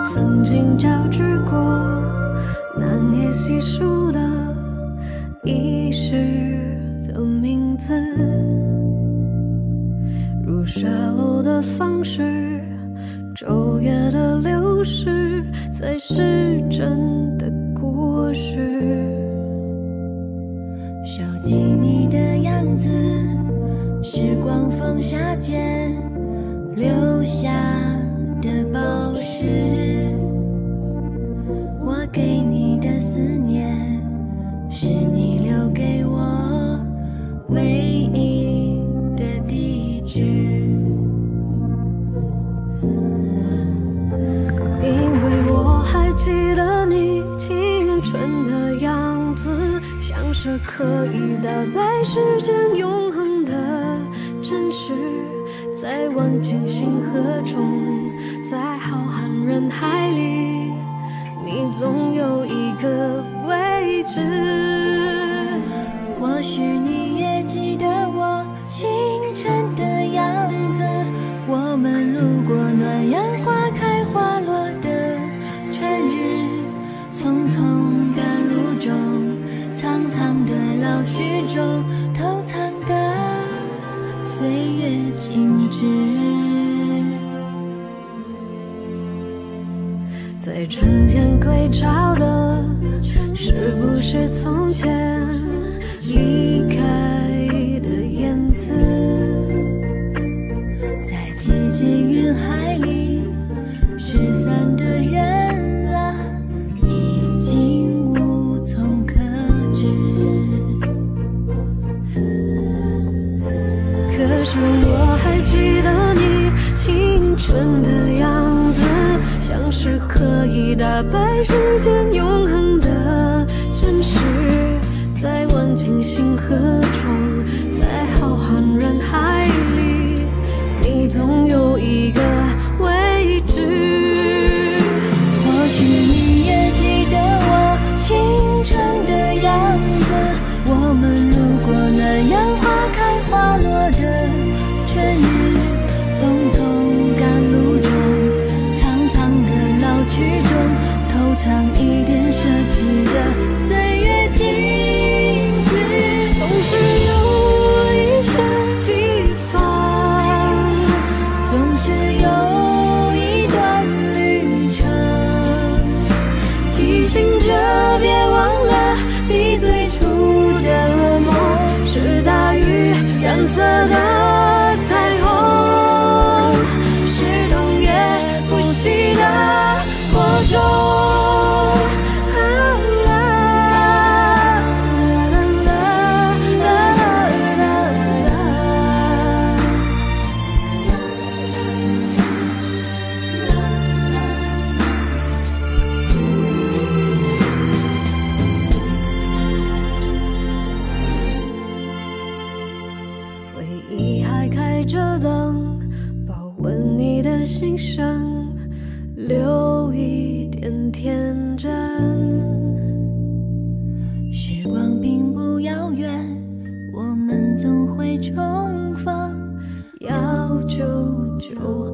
曾经交织过，难以细数的遗失的名字，如沙漏的方式，昼夜的流逝，才是真的故事。 收集你的样子，时光风沙间留下的宝石。我给你的思念，是你留给我唯一的地址。 因为我还记得你青春的样子，像是可以打败时间永恒的真实，在万千星河中，在浩瀚人海里，你总有一个位置。 或许你也记得我清晨的样子，我们路过暖阳花开花落的春日，匆匆赶路中，苍苍的老去中，偷藏的岁月静止。 在春天归巢的，是不是从前离开的燕子？ 在季节云海里失散的人啊，已经无从可知。 可是我还记得你青春的样子，像是可以打败时间永恒的真实，在万顷星河中，在浩瀚人海里，你总有一个位置。 或许你也记得我青春的样子，我们路过暖阳花开花落的春日，匆匆赶路中，苍苍的老去中，偷藏一点奢侈的岁月静止。 总是有一些地方， 总是有一段旅程， 提醒着别忘了，你最初的梦是大雨染色的彩虹，是冬夜不息的火种。回忆还开着灯，保温你的心声，留一点天真。 时光并不遥远，我们总会重逢。 要久久